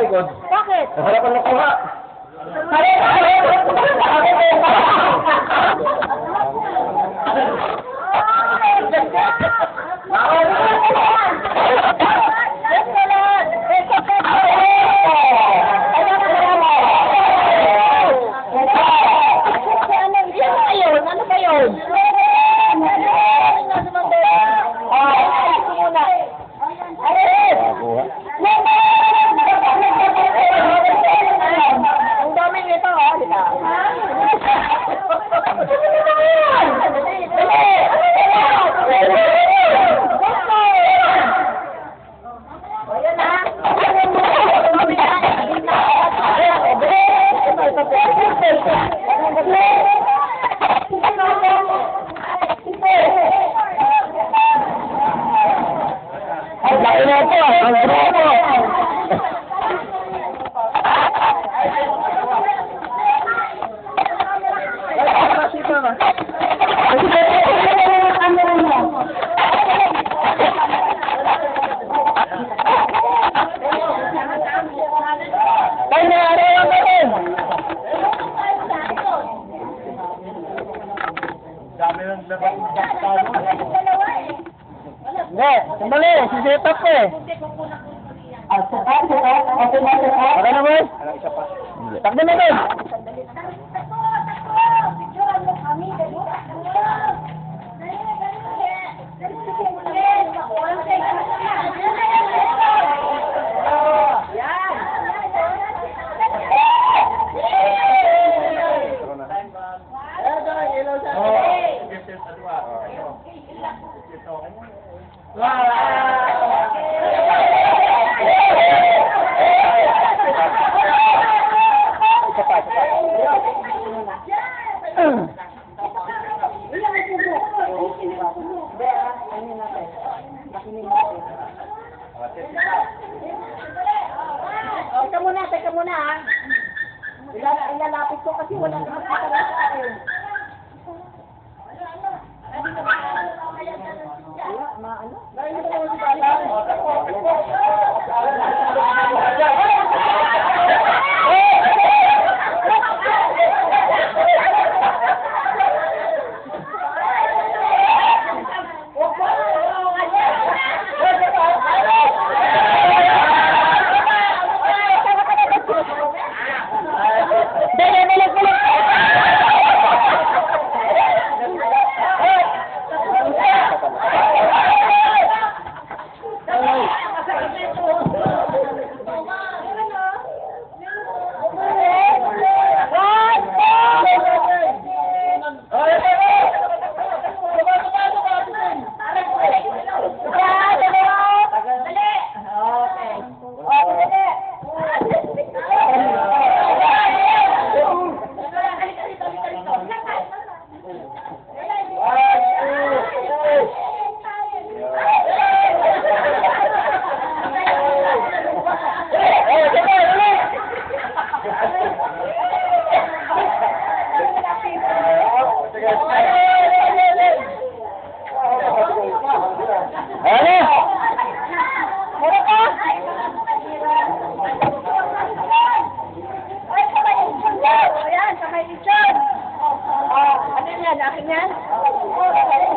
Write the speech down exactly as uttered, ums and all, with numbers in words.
likod. Bakit? Harap ang nakuha. Ano ba yun? Ang dami nito, ha? Ang laki na ito, ang grupo. Tayo na, araw na rin. Dami ng labang baktado. Hindi, sandali, siset up ko eh. Ah, sukat, sukat, okay na, sukat. Okay na boy? Takbo na din. Teka muna, teka muna ha. Ilala- Ilalapit ko kasi wala naman sa akin. Wala, maano? Ayan, akin yan.